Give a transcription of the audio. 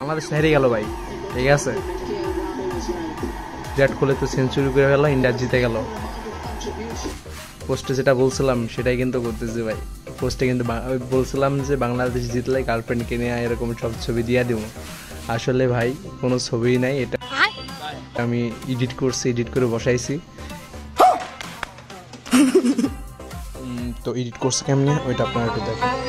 বাংলাদেশ হেরে গেল ভাই, ঠিক আছে। বিরাট কোহলি তো সেঞ্চুরি করে গেল, ইন্ডিয়া জিতে গেল। পোস্টে যেটা বলছিলাম সেটাই কিন্তু করতেছি ভাই। পোস্টে কিন্তু বলছিলাম যে বাংলাদেশ জিতলে গার্লফ্রেন্ডকে নিয়ে এরকম সব ছবি দিয়ে দিব। আসলে ভাই কোনো ছবি নাই, এটা আমি এডিট করছি, এডিট করে বসাইছি। তো এডিট করছি কেমনে ওইটা আপনারা একটু দেখেন।